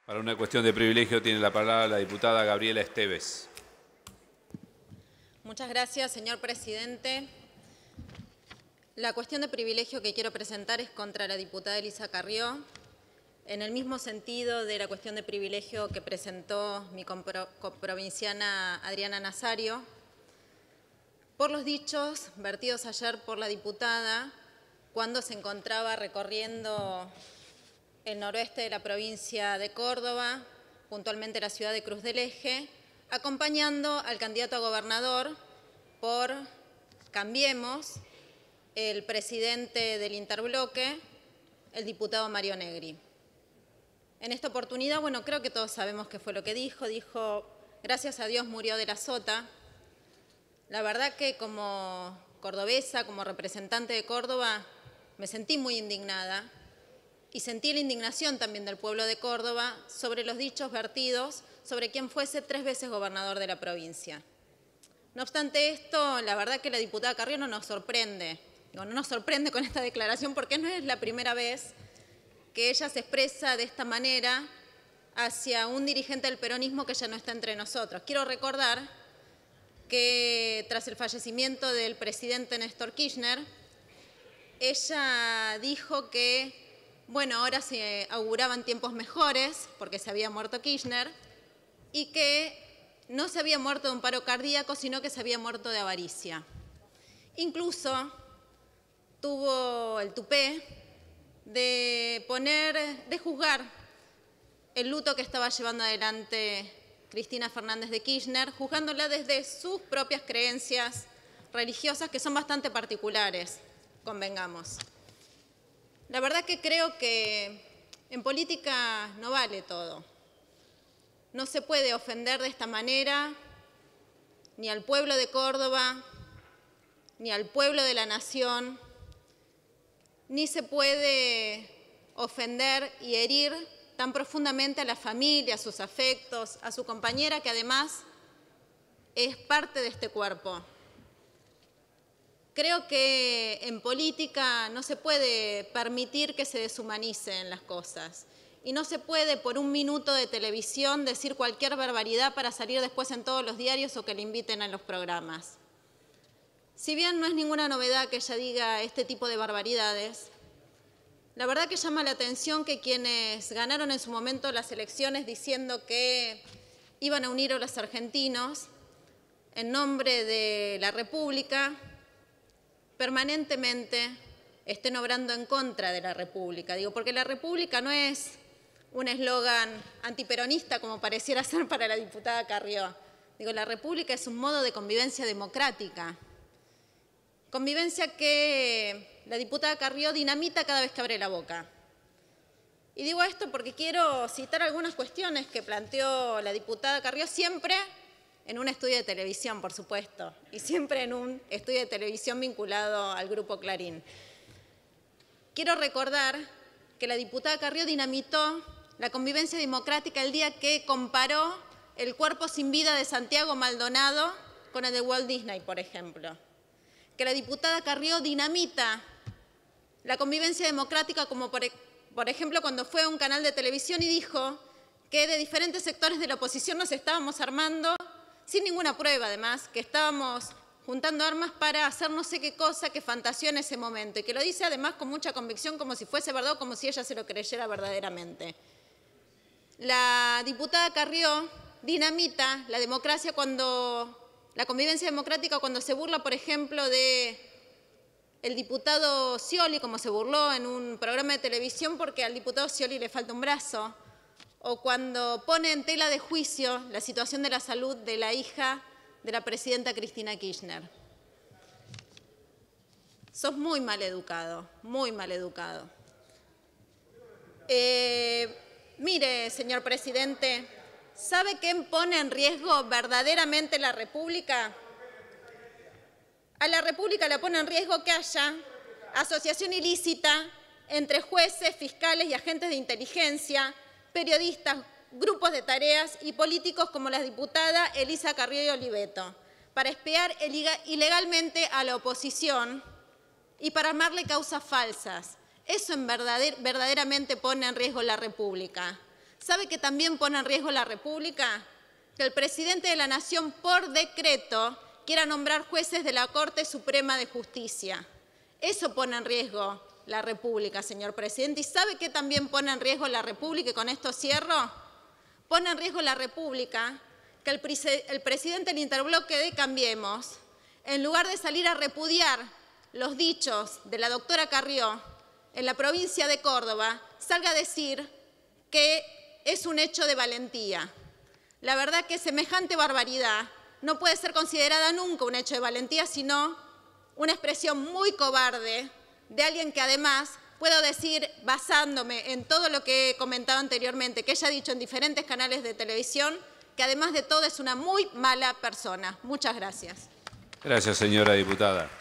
Para una cuestión de privilegio tiene la palabra la diputada Gabriela Esteves. Muchas gracias, señor presidente. La cuestión de privilegio que quiero presentar es contra la diputada Elisa Carrió, en el mismo sentido de la cuestión de privilegio que presentó mi coprovinciana Adriana Nazario, por los dichos vertidos ayer por la diputada cuando se encontraba recorriendo el noroeste de la provincia de Córdoba, puntualmente la ciudad de Cruz del Eje, acompañando al candidato a gobernador por Cambiemos, el presidente del interbloque, el diputado Mario Negri. En esta oportunidad, bueno, creo que todos sabemos qué fue lo que dijo. Dijo, gracias a Dios murió de la sota. La verdad que como cordobesa, como representante de Córdoba, me sentí muy indignada y sentí la indignación también del pueblo de Córdoba sobre los dichos vertidos sobre quien fuese 3 veces gobernador de la provincia. No obstante esto, la verdad que la diputada Carrió no nos sorprende. No nos sorprende con esta declaración porque no es la primera vez que ella se expresa de esta manera hacia un dirigente del peronismo que ya no está entre nosotros. Quiero recordar que tras el fallecimiento del presidente Néstor Kirchner, ella dijo que, bueno, ahora se auguraban tiempos mejores porque se había muerto Kirchner y que no se había muerto de un paro cardíaco, sino que se había muerto de avaricia. Incluso tuvo el tupé de juzgar el luto que estaba llevando adelante Cristina Fernández de Kirchner, juzgándola desde sus propias creencias religiosas que son bastante particulares, convengamos. La verdad que creo que en política no vale todo. No se puede ofender de esta manera ni al pueblo de Córdoba, ni al pueblo de la nación, ni se puede ofender y herir tan profundamente a la familia, a sus afectos, a su compañera que además es parte de este cuerpo. Creo que en política no se puede permitir que se deshumanicen las cosas y no se puede por un minuto de televisión decir cualquier barbaridad para salir después en todos los diarios o que le inviten a los programas. Si bien no es ninguna novedad que ella diga este tipo de barbaridades, la verdad que llama la atención que quienes ganaron en su momento las elecciones diciendo que iban a unir a los argentinos en nombre de la República, permanentemente estén obrando en contra de la República. Digo, porque la República no es un eslogan antiperonista como pareciera ser para la diputada Carrió. Digo, la República es un modo de convivencia democrática. Convivencia que la diputada Carrió dinamita cada vez que abre la boca. Y digo esto porque quiero citar algunas cuestiones que planteó la diputada Carrió siempre en un estudio de televisión, por supuesto, y siempre en un estudio de televisión vinculado al Grupo Clarín. Quiero recordar que la diputada Carrió dinamitó la convivencia democrática el día que comparó el cuerpo sin vida de Santiago Maldonado con el de Walt Disney, por ejemplo. Que la diputada Carrió dinamita la convivencia democrática como, por ejemplo, cuando fue a un canal de televisión y dijo que de diferentes sectores de la oposición nos estábamos armando sin ninguna prueba, además, que estábamos juntando armas para hacer no sé qué cosa que fantaseó en ese momento, y que lo dice además con mucha convicción, como si fuese verdad o como si ella se lo creyera verdaderamente. La diputada Carrió dinamita la democracia la convivencia democrática cuando se burla, por ejemplo, de el diputado Scioli, como se burló en un programa de televisión porque al diputado Scioli le falta un brazo, o cuando pone en tela de juicio la situación de la salud de la hija de la presidenta Cristina Kirchner. Sos muy mal educado, muy mal educado. Mire, señor presidente, ¿sabe qué pone en riesgo verdaderamente la República? A la República la pone en riesgo que haya asociación ilícita entre jueces, fiscales y agentes de inteligencia, periodistas, grupos de tareas y políticos como la diputada Elisa Carrió y Oliveto, para espiar ilegalmente a la oposición y para armarle causas falsas. Eso verdaderamente pone en riesgo la República. ¿Sabe que también pone en riesgo la República? Que el presidente de la Nación, por decreto, quiera nombrar jueces de la Corte Suprema de Justicia. Eso pone en riesgo la República, señor presidente. ¿Y sabe qué también pone en riesgo la República? Y con esto cierro. Pone en riesgo la República que el presidente del interbloque de Cambiemos, en lugar de salir a repudiar los dichos de la doctora Carrió en la provincia de Córdoba, salga a decir que es un hecho de valentía. La verdad que semejante barbaridad no puede ser considerada nunca un hecho de valentía, sino una expresión muy cobarde de alguien que además puedo decir, basándome en todo lo que he comentado anteriormente, que ella ha dicho en diferentes canales de televisión, que además de todo es una muy mala persona. Muchas gracias. Gracias, señora diputada.